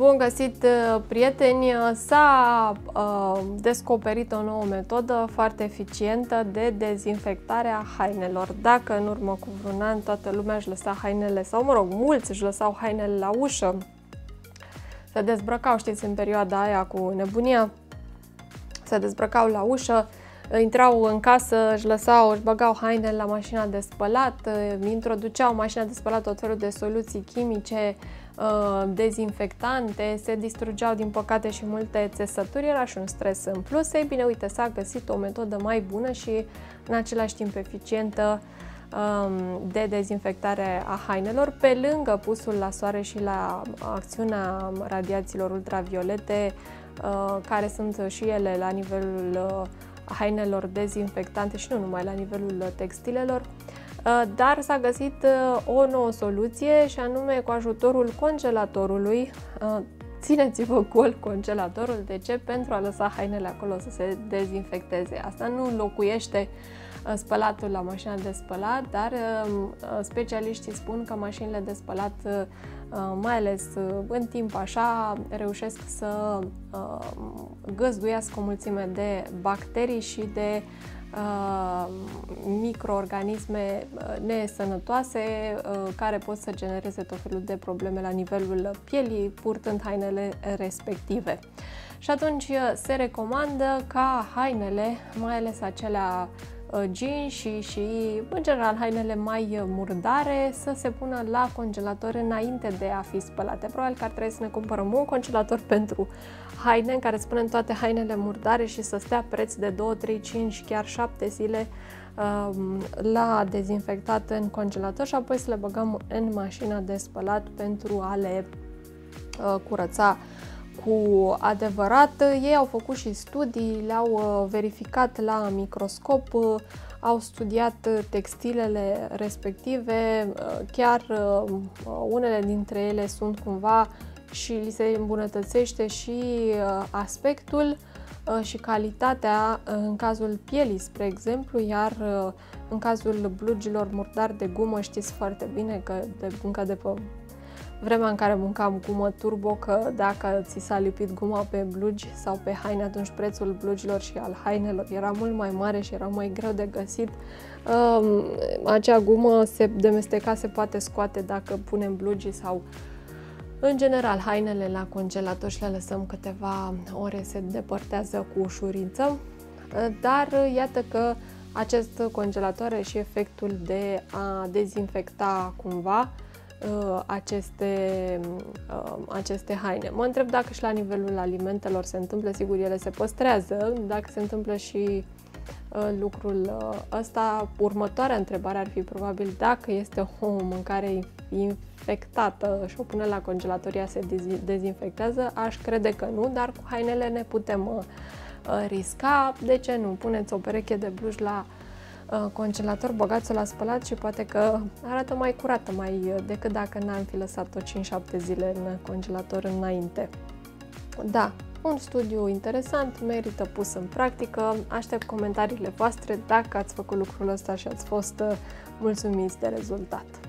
Bun găsit, prieteni! S-a descoperit o nouă metodă foarte eficientă de dezinfectare a hainelor. Dacă în urmă cu vreun an toată lumea își lăsa hainele, sau mă rog, mulți își lăsau hainele la ușă, se dezbrăcau, știți, în perioada aia cu nebunia, se dezbrăcau la ușă, intrau în casă, își băgau hainele la mașina de spălat, introduceau în mașina de spălat tot felul de soluții chimice, dezinfectante, se distrugeau din păcate și multe țesături, era și un stres în plus. Ei bine, uite, s-a găsit o metodă mai bună și în același timp eficientă de dezinfectare a hainelor, pe lângă pusul la soare și la acțiunea radiațiilor ultraviolete, care sunt și ele la nivelul hainelor dezinfectante și nu numai la nivelul textilelor. Dar s-a găsit o nouă soluție și anume cu ajutorul congelatorului. Țineți-vă gol congelatorul. De ce? Pentru a lăsa hainele acolo să se dezinfecteze. Asta nu înlocuiește spălatul la mașina de spălat, dar specialiștii spun că mașinile de spălat, mai ales în timp așa, reușesc să găzduiască o mulțime de bacterii și de microorganisme nesănătoase care pot să genereze tot felul de probleme la nivelul pielii, purtând hainele respective. Și atunci se recomandă ca hainele, mai ales acelea jeans și în general hainele mai murdare, să se pună la congelator înainte de a fi spălate. Probabil că ar trebui să ne cumpărăm un congelator pentru haine în care să punem toate hainele murdare și să stea preț de 2, 3, 5, chiar 7 zile la dezinfectat în congelator și apoi să le băgăm în mașina de spălat pentru a le curăța cu adevărat. Ei au făcut și studii, le-au verificat la microscop, au studiat textilele respective, chiar unele dintre ele sunt cumva și li se îmbunătățește și aspectul și calitatea în cazul pielii, spre exemplu, iar în cazul blugilor murdari de gumă știți foarte bine că încă de pe vremea în care mâncam gumă turbo, că dacă ți s-a lipit guma pe blugi sau pe haine, atunci prețul blugilor și al hainelor era mult mai mare și era mai greu de găsit. Acea gumă se demesteca, se poate scoate dacă punem blugii sau în general hainele la congelator și le lăsăm câteva ore, se depărtează cu ușurință. Dar iată că acest congelator are și efectul de a dezinfecta cumva aceste haine. Mă întreb dacă și la nivelul alimentelor se întâmplă, sigur ele se păstrează, dacă se întâmplă și lucrul ăsta. Următoarea întrebare ar fi probabil dacă este o mâncare infectată și o pune la congelator, ea se dezinfectează. Aș crede că nu, dar cu hainele ne putem risca. De ce nu? Puneți o pereche de blugi la congelator, băgați-o la spălat și poate că arată mai curată decât dacă n-am fi lăsat-o 5-7 zile în congelator înainte. Da, un studiu interesant, merită pus în practică. Aștept comentariile voastre dacă ați făcut lucrul ăsta și ați fost mulțumiți de rezultat.